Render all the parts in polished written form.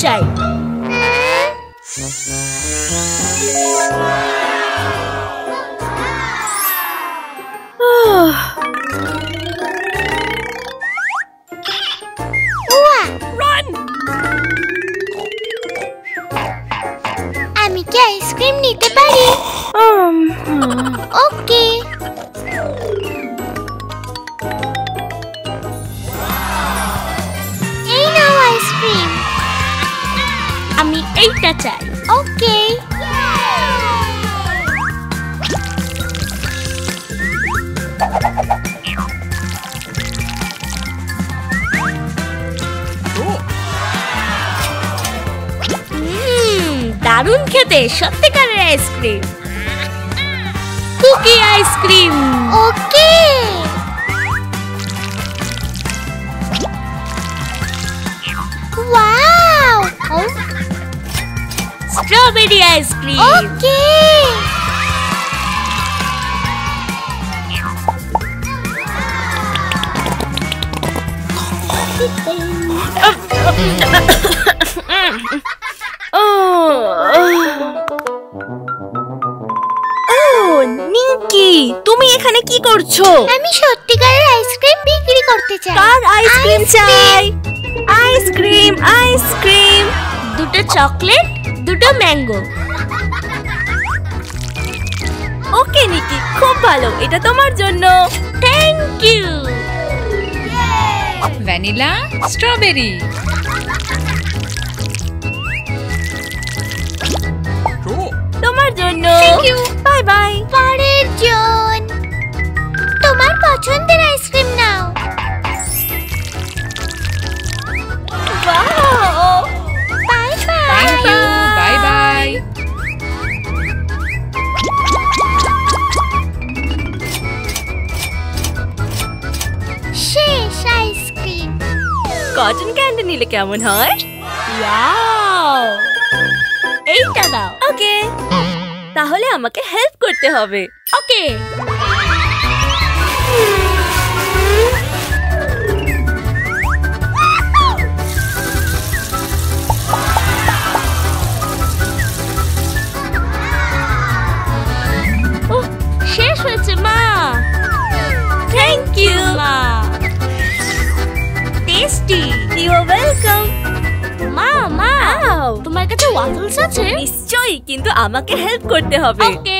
চাই। আমি কি আইসক্রিম নিতে পারি? ওকে। এই নাও আইসক্রিম। আমি এইটা চাই। ওকে। দারুণ খেতে, সত্যিকারের ice cream. Cookie ice cream. Okay. Wow. Strawberry ice cream. Okay. Nikki, তুমি এখানে কি করছো? আমি সত্যিকারের আইসক্রিম বিক্রি করতে চাই। কার আইসক্রিম চাই? Ice cream, ice cream. দুটো চকলেট, দুটো ম্যাঙ্গো। ওকে নিকি, খুব ভালো, এটা তোমার জন্য। Thank you. Vanilla, strawberry. তোমার জন্য। Thank you. Bye bye. পরের জন। তোমার পছন্দের আইসক্রিম নাও। Wow. Bye bye. Thank you. Bye bye. শেষ আইসক্রিম। কটন ক্যান্ডি নিলে কেমন হয়? ওয়াও। এইটা দাও। ওকে। তাহলে আমাকে হেল্প করতে হবে। ওকে। শেষ হয়েছে মা। থ্যাংক ইউ মা। টেস্টি। You are welcome. মা মা, তোমার কাছে ওয়াফলস আছে? নিশ্চয়ই, কিন্তু আমাকে হেল্প করতে হবে। ওকে।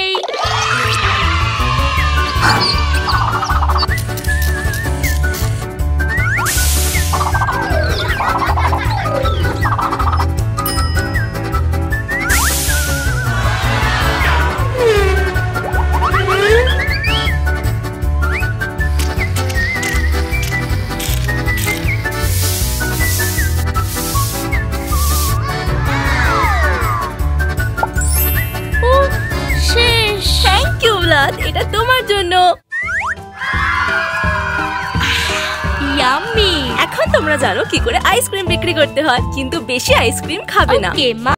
এটা তোমার জন্য। ইয়াম্মি। এখন তোমরা জানো কি করে আইসক্রিম বিক্রি করতে হয়, কিন্তু বেশি আইসক্রিম খাবে না।